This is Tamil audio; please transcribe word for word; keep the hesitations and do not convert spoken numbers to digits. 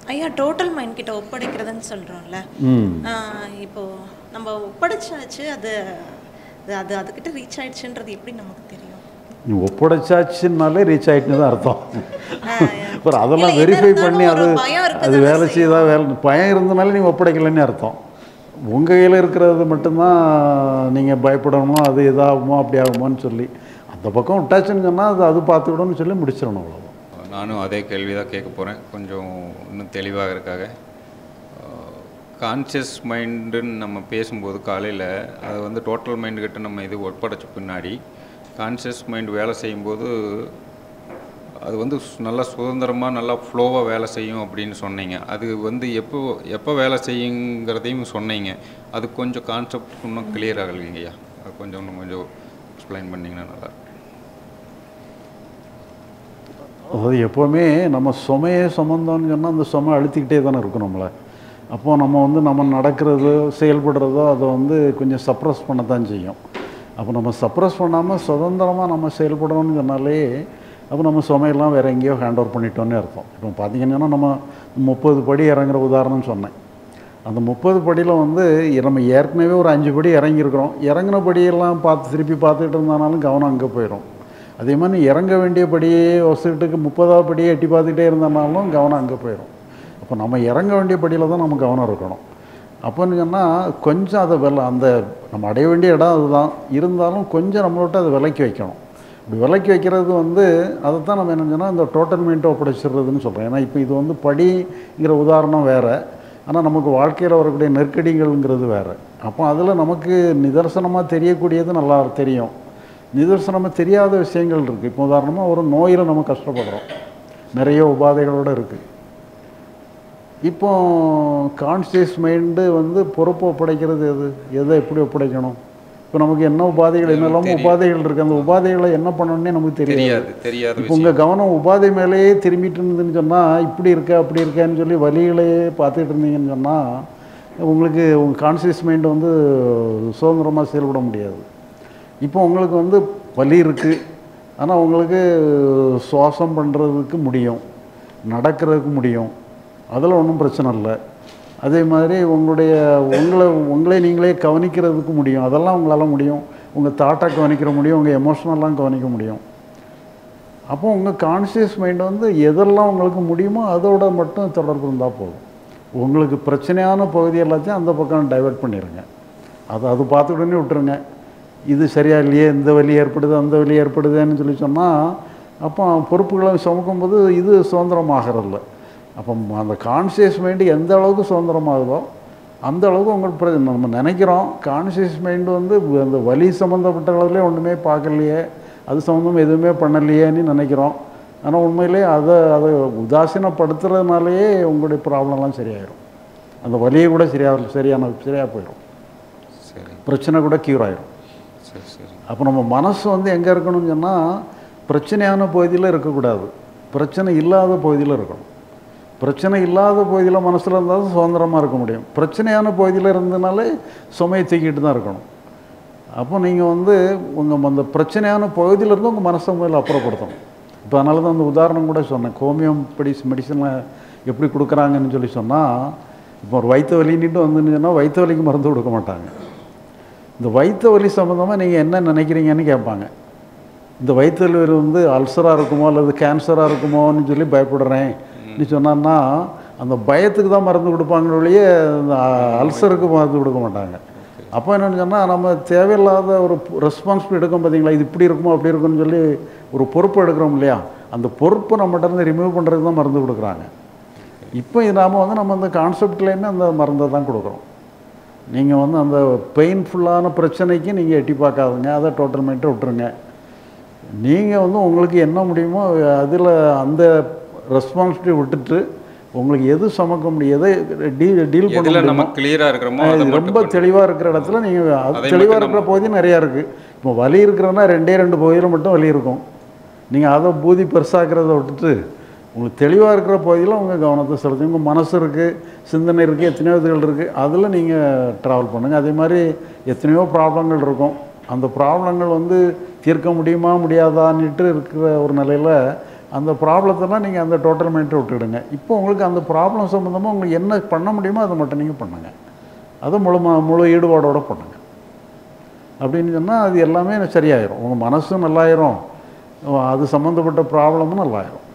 ஐயா டோட்டல் மைண்ட் கிட்ட ஒப்படைக்கிறதுன்னு சொல்கிறோம்ல. இப்போது நம்ம ஒப்படைச்சாச்சு, அது அது அதுக்கிட்ட ரீச் ஆயிடுச்சுன்றது எப்படி நமக்கு தெரியும்? ஒப்படைச்சாச்சுன்னாலே ரீச் ஆகிட்டுன்னு தான் அர்த்தம். அப்புறம் அதெல்லாம் வெரிஃபை பண்ணி அது அது வேலை செய்தால் வேலை பயம் இருந்தனால நீங்கள் ஒப்படைக்கலைன்னு அர்த்தம். உங்கள் கையில் இருக்கிறது மட்டும்தான் நீங்கள் பயப்படணுமோ, அது இதாகுமோ அப்படி ஆகுமோன்னு சொல்லி அந்த பக்கம் விட்டாச்சுன்னு சொன்னால் அது அது பார்த்துக்கிடணும்னு சொல்லி முடிச்சிடணும். அவ்வளோதான். நானும் அதே கேள்வி தான் கேட்க போகிறேன், கொஞ்சம் இன்னும் தெளிவாக இருக்காக. கான்ஷியஸ் மைண்டுன்னு நம்ம பேசும்போது காலையில் அது வந்து டோட்டல் மைண்டுக்கிட்ட நம்ம இது ஒப்படைச்ச பின்னாடி கான்ஷியஸ் மைண்ட் வேலை செய்யும்போது அது வந்து நல்லா சுதந்திரமாக நல்லா ஃப்ளோவாக வேலை செய்யும் அப்படின்னு சொன்னீங்க. அது வந்து எப்போ எப்போ வேலை செய்யுங்கிறதையும் சொன்னீங்க. அது கொஞ்சம் கான்செப்ட் இன்னும் கிளியர் ஆகலைங்கய்யா, அது கொஞ்சம் இன்னும் கொஞ்சம் எக்ஸ்பிளைன் பண்ணிங்கன்னா நல்லாயிருக்கும். அதாவது எப்போவுமே நம்ம சுமையே சுமந்தோன்னு சொன்னால் அந்த சுமை அழுத்திக்கிட்டே தானே இருக்கும் நம்மளை. அப்போது நம்ம வந்து நம்ம நடக்கிறதோ செயல்படுறதோ அதை வந்து கொஞ்சம் சப்ரஸ் பண்ணத்தான் செய்யும். அப்போ நம்ம சப்ரஸ் பண்ணாமல் சுதந்திரமாக நம்ம செயல்படணும்னு சொன்னாலே அப்போ நம்ம சுமையெல்லாம் வேறு எங்கேயோ ஹேண்ட் ஓவர் பண்ணிட்டோன்னே அர்த்தம். இப்போ பார்த்திங்கன்னா நம்ம முப்பது படி இறங்குற உதாரணம் சொன்னேன். அந்த முப்பது படியில் வந்து நம்ம ஏற்கனவே ஒரு அஞ்சு படி இறங்கியிருக்கிறோம். இறங்கின படியெல்லாம் பார்த்து திருப்பி பார்த்துக்கிட்டு இருந்தாலும் கவனம் அங்கே போயிடும். அதே மாதிரி இறங்க வேண்டிய படியே வசத்துக்கு முப்பதாவது படியே எட்டி பார்த்துக்கிட்டே இருந்தனாலும் கவனம் அங்கே போயிடும். அப்போ நம்ம இறங்க வேண்டிய படியில் தான் நம்ம கவனம் இருக்கணும். அப்போன்னு சொன்னால் கொஞ்சம் அதை வில அந்த நம்ம அடைய வேண்டிய இடம் அதுதான் இருந்தாலும் கொஞ்சம் நம்மள்கிட்ட அதை விலைக்கு வைக்கணும். இப்படி விலைக்கு வைக்கிறது வந்து அதை தான் நம்ம என்ன சொன்னால் இந்த டோட்டல் மைண்டை ஒப்படைச்சிடுறதுன்னு சொல்கிறோம். ஏன்னா இப்போ இது வந்து படிங்கிற உதாரணம் வேறு, ஆனால் நமக்கு வாழ்க்கையில் வரக்கூடிய நெருக்கடிகள்ங்கிறது வேறு. அப்போ அதில் நமக்கு நிதர்சனமாக தெரியக்கூடியது நல்லா தெரியும், நிதர்சனமாக தெரியாத விஷயங்கள் இருக்குது. இப்போ உதாரணமாக ஒரு நோயில் நம்ம கஷ்டப்படுறோம், நிறைய உபாதைகளோடு இருக்குது. இப்போ கான்ஷியஸ் மைண்டு வந்து பொறுப்பை ஒப்படைக்கிறது எது எதை எப்படி ஒப்படைக்கணும்? இப்போ நமக்கு என்ன உபாதைகள் என்னெல்லாமோ உபாதைகள் இருக்குது, அந்த உபாதைகளை என்ன பண்ணணுன்னே நமக்கு தெரியாது தெரியாது இப்போ உங்கள் கவனம் உபாதை மேலேயே திரும்பிட்டு இருந்ததுன்னு சொன்னால் இப்படி இருக்க அப்படி இருக்கேன்னு சொல்லி வலிகளையே பார்த்துட்டு இருந்தீங்கன்னு சொன்னால் உங்களுக்கு உங்கள் கான்ஷியஸ் மைண்டு வந்து சுதந்திரமாக செயல்பட முடியாது. இப்போ உங்களுக்கு வந்து வலி இருக்குது, ஆனால் உங்களுக்கு சுவாசம் பண்ணுறதுக்கு முடியும், நடக்கிறதுக்கு முடியும், அதில் ஒன்றும் பிரச்சனை இல்லை. அதே மாதிரி உங்களுடைய உங்களை உங்களே நீங்களே கவனிக்கிறதுக்கு முடியும், அதெல்லாம் உங்களால் முடியும். உங்கள் தாட்டை கவனிக்கிற முடியும், உங்கள் எமோஷனெல்லாம் கவனிக்க முடியும். அப்போ உங்கள் கான்ஷியஸ் மைண்ட் வந்து எதெல்லாம் உங்களுக்கு முடியுமோ அதோட மட்டும் தொடர்பு இருந்தால் போதும். உங்களுக்கு பிரச்சனையான பகுதி எல்லாத்தையும் அந்த பக்கம் டைவெர்ட் பண்ணிடுங்க, அதை அது பார்த்துக்கிட்டே விட்டுருங்க. இது சரியா இல்லையே, இந்த வலி ஏற்படுது அந்த வலி ஏற்படுதுன்னு சொல்லி சொன்னால் அப்போ பொறுப்புகளை சுமக்கும்போது இது சுதந்திரமாகறதில்ல. அப்போ அந்த கான்ஷியஸ் மைண்டு எந்த அளவுக்கு சுதந்திரமாகுதோ அந்த அளவுக்கு உங்களுக்கு நம்ம நினைக்கிறோம் கான்ஷியஸ் மைண்டு வந்து அந்த வலி சம்மந்தப்பட்ட அளவுலேயே ஒன்றுமே பார்க்கலையே, அது சம்மந்தம் எதுவுமே பண்ணலையேன்னு நினைக்கிறோம். ஆனால் உண்மையிலே அதை அதை உதாசீனப்படுத்துறதுனாலேயே உங்களுடைய ப்ராப்ளம்லாம் சரியாயிடும். அந்த வலியை கூட சரியாக சரியான சரியாக போயிடும், பிரச்சனை கூட க்யூர் ஆகிடும். அப்போ நம்ம மனசு வந்து எங்கே இருக்கணும்னு சொன்னால் பிரச்சனையான பகுதியில் இருக்கக்கூடாது, பிரச்சனை இல்லாத பகுதியில் இருக்கணும். பிரச்சனை இல்லாத பகுதியில் மனசில் இருந்தாலும் சுதந்திரமாக இருக்க முடியும். பிரச்சனையான பகுதியில் இருந்தனாலே சுமையை தூக்கிட்டு தான் இருக்கணும். அப்போ நீங்கள் வந்து உங்கள் அந்த பிரச்சனையான பகுதியில் இருந்து உங்கள் மனசை முதல்ல அப்புறப்படுத்தணும். இப்போ அதனால தான் அந்த உதாரணம் கூட சொன்னேன், ஹோமியோபதி மெடிசனை எப்படி கொடுக்குறாங்கன்னு சொல்லி சொன்னால், இப்போ ஒரு வயிற்று வலின்னுட்டு வந்துன்னு சொன்னால் வயிற்று வலிக்கு மருந்து கொடுக்க மாட்டாங்க. இந்த வயிற்று வலி சம்மந்தமாக நீங்கள் என்ன நினைக்கிறீங்கன்னு கேட்பாங்க. இந்த வயிற்று வலி வந்து அல்சராக இருக்குமோ அல்லது கேன்சராக இருக்குமோன்னு சொல்லி பயப்படுறேன் நீ சொன்னான்னா அந்த பயத்துக்கு தான் மருந்து கொடுப்பாங்க ஒழிய அந்த அல்சருக்கு மருந்து கொடுக்க மாட்டாங்க. அப்போ என்னென்னு சொன்னால் நம்ம தேவையில்லாத ஒரு ரெஸ்பான்சிபிலிட்டி எடுக்கும் பார்த்தீங்களா, இது இப்படி இருக்குமோ அப்படி இருக்குன்னு சொல்லி ஒரு பொறுப்பு எடுக்கிறோம் இல்லையா, அந்த பொறுப்பை நம்மகிட்ட இருந்து ரிமூவ் பண்ணுறதுக்கு தான் மருந்து கொடுக்குறாங்க. இப்போ இது நாம் வந்து நம்ம அந்த கான்செப்ட்லேயுமே அந்த மருந்தை தான் கொடுக்குறோம். நீங்கள் வந்து அந்த பெயின்ஃபுல்லான பிரச்சனைக்கு நீங்கள் எட்டி பார்க்காதுங்க, அதை டோட்டல் மைண்டை விட்டுருங்க. நீங்கள் வந்து உங்களுக்கு என்ன முடியுமோ அதில் அந்த ரெஸ்பான்சிபிலிட்டி விட்டுட்டு உங்களுக்கு எது சமக்க முடியும், எதை டீ டீல் பண்ண நம்ம கிளியராக இருக்கிறோமோ ரொம்ப தெளிவாக இருக்கிற இடத்துல நீங்கள் அது தெளிவாக இருக்கிற பகுதி நிறையா இருக்குது. இப்போ வலி இருக்கிறன்னா ரெண்டே ரெண்டு பகுதியில் மட்டும் வலி இருக்கும். நீங்கள் அதை பூதி பெருசாக்கிறத விட்டுட்டு உங்களுக்கு தெளிவாக இருக்கிற பகுதியில் உங்கள் கவனத்தை செலுத்தி, உங்கள் மனசு இருக்குது, சிந்தனை இருக்குது, எத்தனையோ இதுகள் இருக்குது, அதில் நீங்கள் ட்ராவல் பண்ணுங்கள். அதே மாதிரி எத்தனையோ ப்ராப்ளங்கள் இருக்கும், அந்த ப்ராப்ளங்கள் வந்து தீர்க்க முடியுமா முடியாதான்னுட்டு இருக்கிற ஒரு நிலையில் அந்த ப்ராப்ளத்தெல்லாம் நீங்கள் அந்த டோட்டல் மைண்டை விட்டுவிடுங்க. இப்போ உங்களுக்கு அந்த ப்ராப்ளம் சம்மந்தமாக உங்களுக்கு என்ன பண்ண முடியுமோ அதை மட்டும் நீங்கள் பண்ணுங்க. அதை முழு முழு ஈடுபாடோடு பண்ணுங்க. அப்படின்னு சொன்னால் அது எல்லாமே சரியாயிரும். உங்கள் மனசும் நல்லாயிரும், அது சம்மந்தப்பட்ட ப்ராப்ளமும் நல்லாயிரும்.